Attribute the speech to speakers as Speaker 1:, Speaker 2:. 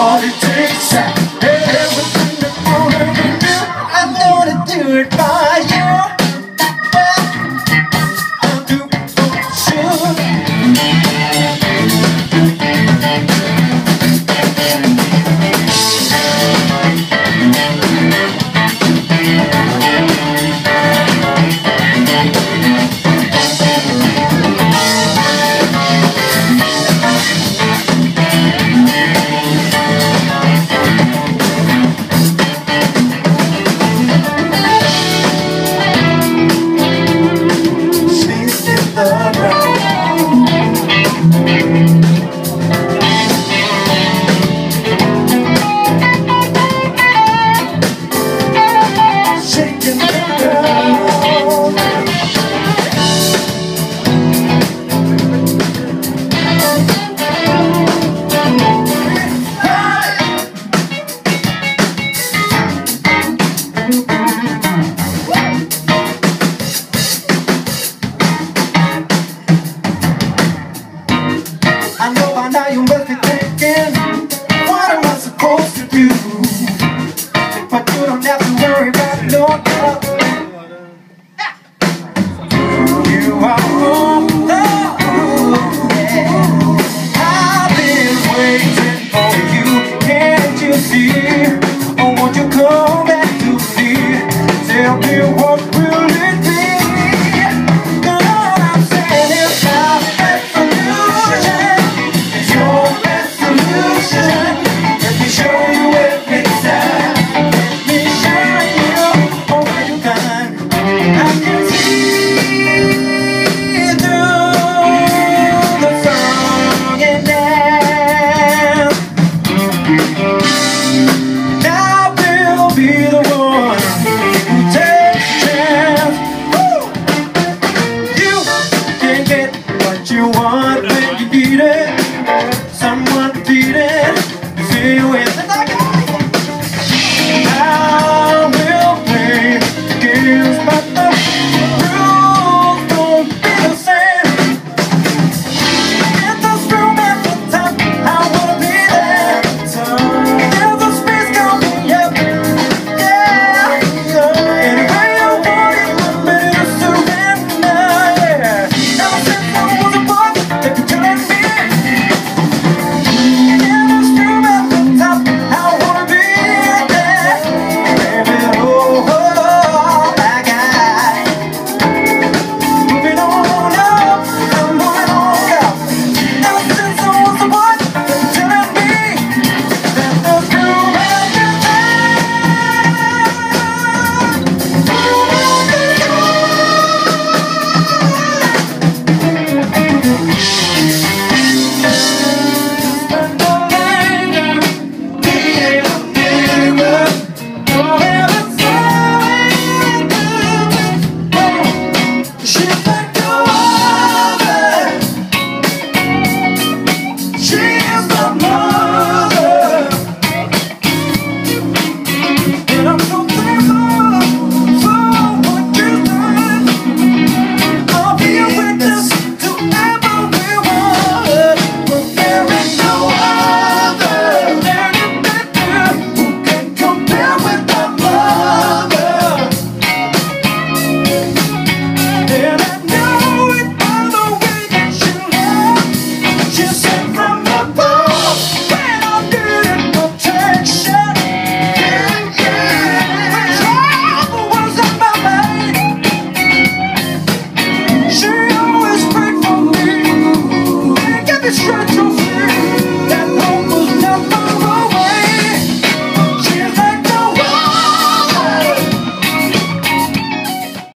Speaker 1: all it takes. Everything that I wanna do, I'm gonna do it for you. I'll do what you should. Now you must be thinking, what am I supposed to do? But you don't have to worry about no doubt. You are home, yeah. I've been waiting for you, can't you see? Oh, won't you come back to me? Tell me what will it be? You want when you need it, someone to beat it, feel it. I will play the games, but the rules won't be the same. Get this room at the top, I wanna be there. So there's a space coming up, yeah. Anyway you want it, I'm ready to surrender, yeah. Ever since I was a boy, they could turn me. In this room at the top, I wanna be there. Baby, oh, I got moving on up, I'm moving on up. Ever since I was a boy, they could turn me. That the room at the It's right.